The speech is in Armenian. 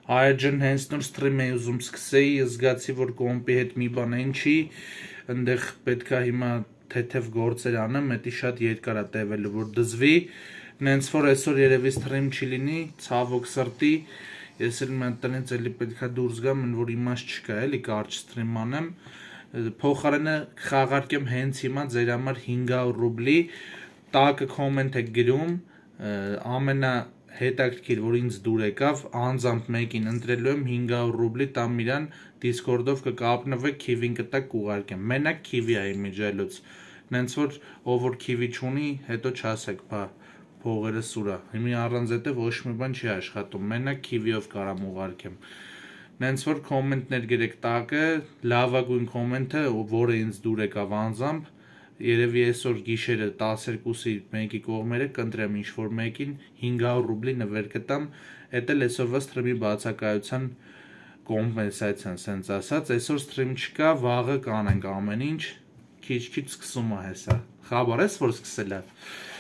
Այրջն հենց նոր ստրիմ էի ուզում սկսեի, զգացի, որ կոմպի հետ մի բան են չի, ընդեղ պետք է հիմա թեթև գործեր անեմ, էդի շատ երկար է տևելու, որ դզվի, նենց որ այսօր երևի ստրիմ չի լինի, ցավոք սրտի, ես էլ mən տնից էլի պետք է դուրս գամ, որ իմաստ չկա, էլի կարճ ստրիմ անեմ, փոխարենը խաղարկեմ հենց հիմա ձեր համար 500 ռուբլի, տակը կոմենտ եք գրում, ամենահետաքրքիր, որ ինձ դուր եկավ, անձամբ մեկին ընտրելու եմ 500 ռուբլի տամ իրան, Discord-ով կկապնվեք, Kiwi-ին կտակ կուղարկեմ, մենակ Kiwi-ա իմ իջելուց, նենց որ ով որ Kiwi չունի, հետո չասեք, բա փողերը սուրա, հիմի առանց հետը ոչ մի բան չի աշխատում, մենակ Kiwi-ով կարամ ուղարկեմ, նենց որ կոմենտներ գրեք տակը, լավագույն կոմենտը, որը ինձ դուր եկավ անձամբ, երևի այսօր գիշերը 12-ի մեկի կողմերը կընտրեմ ինչ-որ մեկին 500 ռուբլի նվեր կտամ, էդ էլ այսօրվա ստրիմի բացակայության կոմպենսացիան, սենց ասած, այսօր ստրիմ չկա, վաղը կանենք ամեն ինչ, քիչ-քիչ սկսում է հեսա, խաբար ես, որ սկսել է։